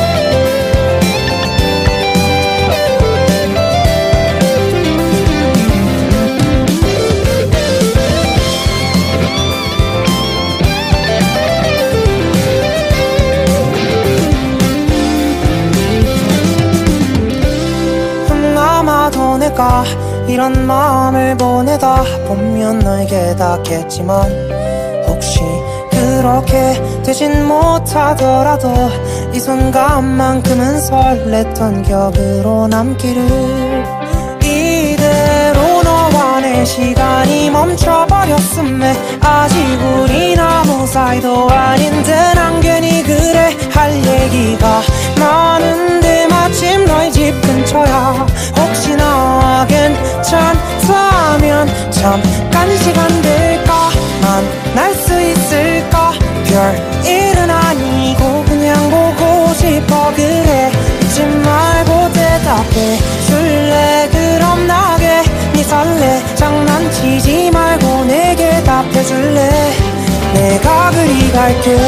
아마도 내가 이런 마음을 보내다 보면 널 깨닫겠지만 혹시 그렇게 되진 못하더라도 이 순간만큼은 설렜던 기억으로 남기를. 이대로 너와 내 시간이 멈춰버렸음에 아직 우린 아무 사이도 아닌데 난 괜히 그래 할 얘기가 많은데 마침 너희 집 근처야. 혹시나 괜찮다면 잠깐 시간 될까? 만날 수 있을까? 별일은 아니고 그냥 보고 싶어. 그래 잊지 말고 대답해 줄래? 그럼 나게 네 설레 장난치지 말고 내게 답해 줄래? 내가 그리 갈게.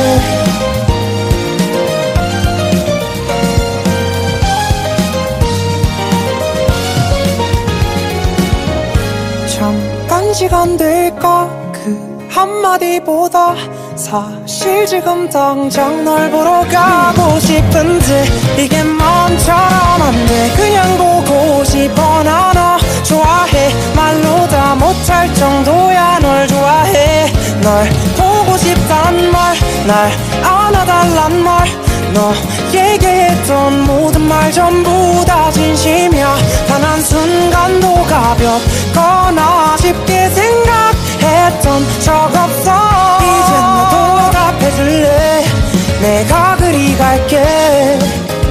잠깐 시간 될까? 그 한마디보다 사실 지금 당장 널 보러 가고 싶은데 이게 맘처럼 안 돼. 그냥 보고 싶어. 나 너 좋아해. 말로 다 못할 정도야 널 좋아해. 널 보고 싶단 말, 날 안아달란 말, 너에게 했던 모든 말 전부 다 진심이야. 단 한순간도 가볍거나 쉽게 생각했던 적 없어. 이젠 너도 답해줄래? 내가 그리 갈게.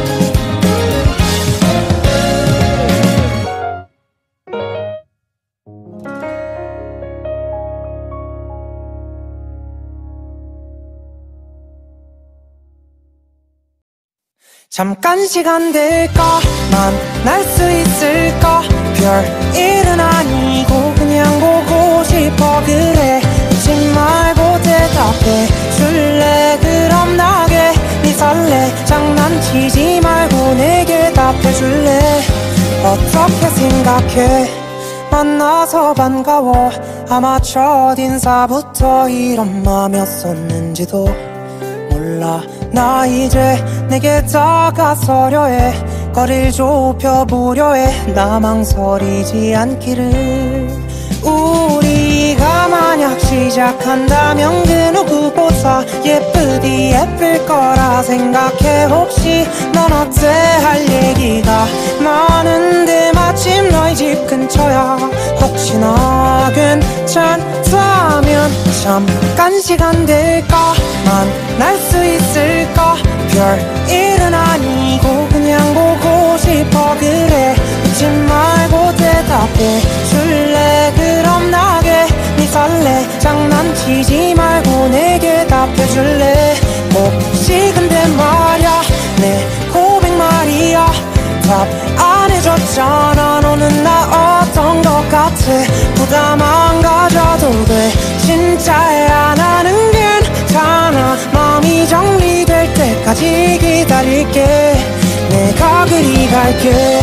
잠깐 시간 될까? 만날 수 있을까? 별일은 아니고 그냥 보고 싶어. 그래 잊지 말고 대답해 줄래? 그럼 나게 네 설레 장난치지 말고 내게 답해 줄래? 어떻게 생각해? 만나서 반가워. 아마 첫인사부터 이런 맘이었었는지도 몰라. 나 이제 내게 다가서려 해. 거리를 좁혀보려 해. 나 망설이지 않기를. 우리가 만약 시작한다면 그 누구보다 예쁘디 예쁠 거라 생각해. 혹시 넌 어때? 할 얘기가 많은데 마침 너희 집 근처야. 혹시나 괜찮다면 잠깐 시간 될까? 만날 수 있을까? 별일은 아니고 그냥 보고 싶어. 그래 잊지 말고 대답해 줄래? 그럼 나게 네 설레 장난치지 말고 내게 답해 줄래? 혹시 근데 말야 내 고백 말이야 답 안 해줬잖아. 너는 나 어떤 것 같아? 부담 안 가져도 돼. 진짜야 나는 괜찮아. 마음이 정리될 때까지 기다릴게. 내가 그리 갈게.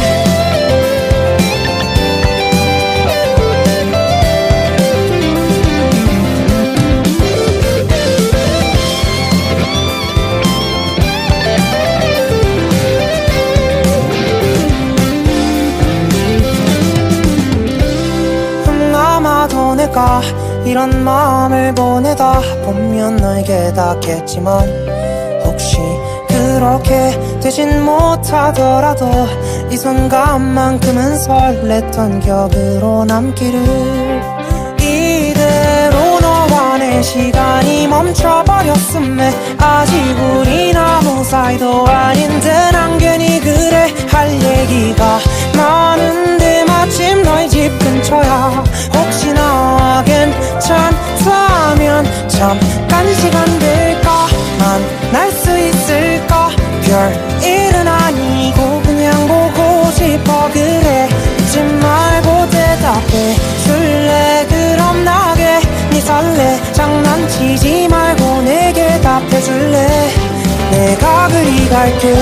아마도 내가 이런 마음을 보내다 보면 널 깨닫겠지만 혹시 그렇게 되진 못하더라도 이 순간만큼은 설렜던 기억으로 남기를. 이대로 너와 내 시간이 멈춰버렸음에 아직 우린 아무 사이도 아닌데 난 괜히 그래 할 얘기가 많은데 마침 너희 집 근처야. 혹시나 괜찮다면 잠깐 시간 될까? 만날 수 있을까? 별일은 아니고 그냥 보고 싶어. 그래 잊지 말고 대답해 줄래? 그럼 나게 네 설레 장난치지 말고 내게 답해 줄래? 내 내가 그리 갈게.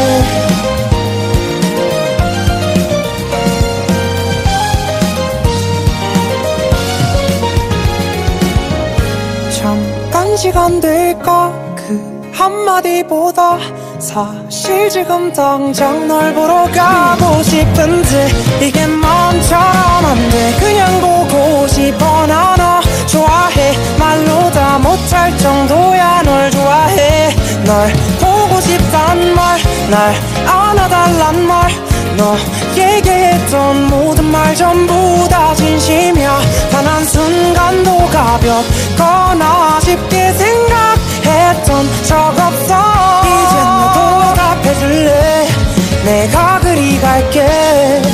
잠깐 시간 될까 그 한마디보다 사실 지금 당장 널 보러 가고 싶은데 이게 마음처럼 안 돼. 그냥 보고 싶어. 나 너 좋아해. 말로 다 못할 정도야 널 좋아해. 널 보고 싶단 말, 날 안아달란 말, 너에게 했던 모든 말 전부 다 진심이야. 단 한순간도 가볍거나 쉽게 생각했던 적 없어. 이제 너도 답해줄래. 내가 그리 갈게.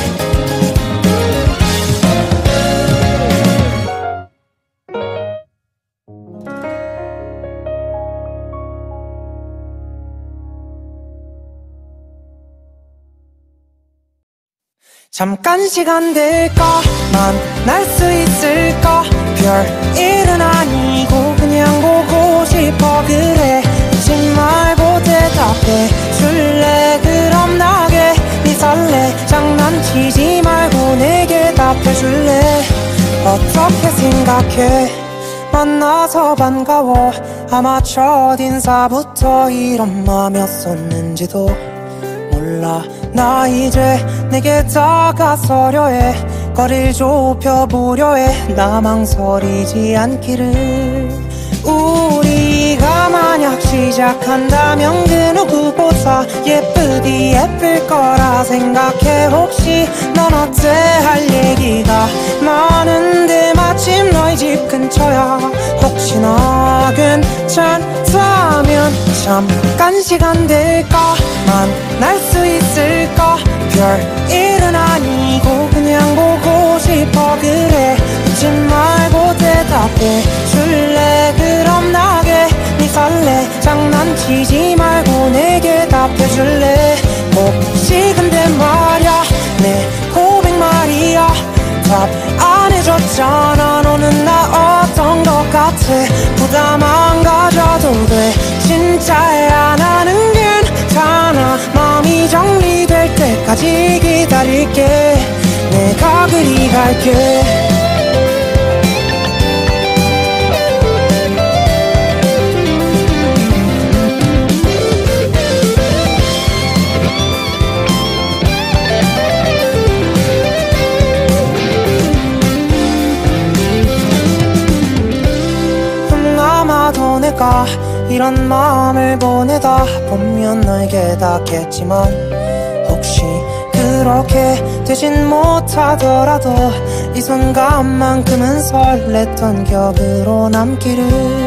잠깐 시간 될까 만날 수 있을까 별일은 아니고 그냥 보고 싶어. 그래 웃지 말고 대답해 줄래. 그럼 나게 네 설레. 장난치지 말고 내게 답해 줄래. 어떻게 생각해. 만나서 반가워. 아마 첫인사부터 이런 맘이었었는지도 몰라. 나 이제 내게 다가서려 해. 거리를 좁혀보려 해. 나 망설이지 않기를. 우리가 만약 시작한다면 그 누구보다 예쁘디 예쁠 거라 생각해. 혹시 넌 어때 할 얘기가 많은데 마침 너희 집 근처야. 혹시나 괜찮다면 잠깐 시간 될까 만날 수 있을까 별일은 아니고 그냥 보고 싶어. 그래 웃지 말고 대답해 줄래. 그럼 나게 네 설레. 장난치지 말고 내게 답해 줄래. 혹시 근데 말야 내 고백 말이야 답 안 해줬잖아. 너는 나 어떤 것 같아. 부담 안 가져도 돼. 진짜야 나는 괜찮아. 마음이 정리될 때까지 기다릴게. 내가 그리 갈게. 아마도 내가 이런 마음을 보내다 보면 널 깨닫겠지만 혹시 그렇게 되진 못하더라도 이 순간만큼은 설렜던 기억으로 남기를.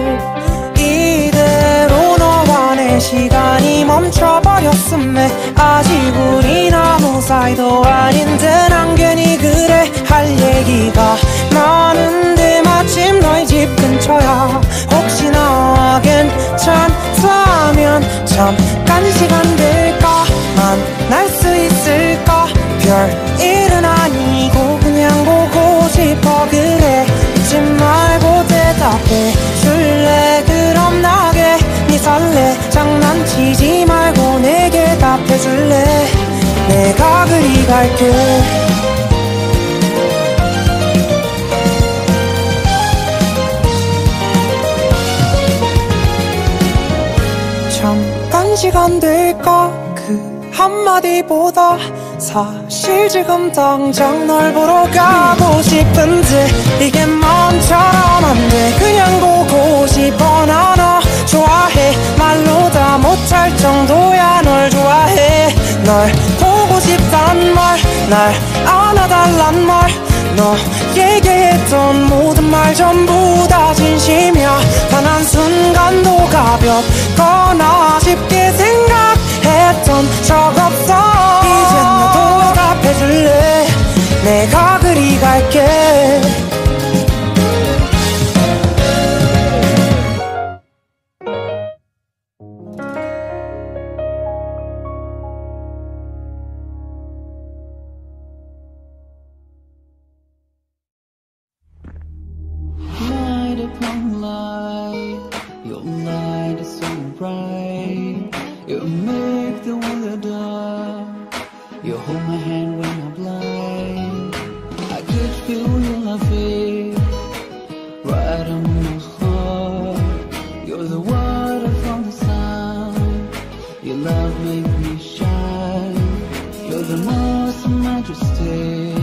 이대로 너와 내 시간이 멈춰버렸음에 아직 우린 아무 사이도 아닌데 난 괜히 그래 할 얘기가 많은데 마침 너희 집 근처야. 혹시나 괜찮다면 잠깐 시간 될까 만날 수 있을까 별일은 아니고 그냥 보고 싶어. 그래 웃지 말고 대답해 줄래. 그럼 나게 네 설레. 장난치지 말고 내게 답해 줄래. 내가 그리 갈게. 잠깐 시간 될까 그 한마디보다 사실 지금 당장 널 보러 가고 싶은데 이게 마음처럼 안 돼. 그냥 보고 싶어. 나 너 좋아해. 말로 다 못할 정도야 널 좋아해. 널 보고 싶단 말, 날 안아달란 말, 너에게 했던 모든 말 전부 다 진심이야. 단 한순간도 가볍거나 쉽게 생각했던 적 없어. 이제 너도 답해줄래. 내가 그리 갈게. Upon light, your light is so bright. You your love make me shine. You're the most majesty.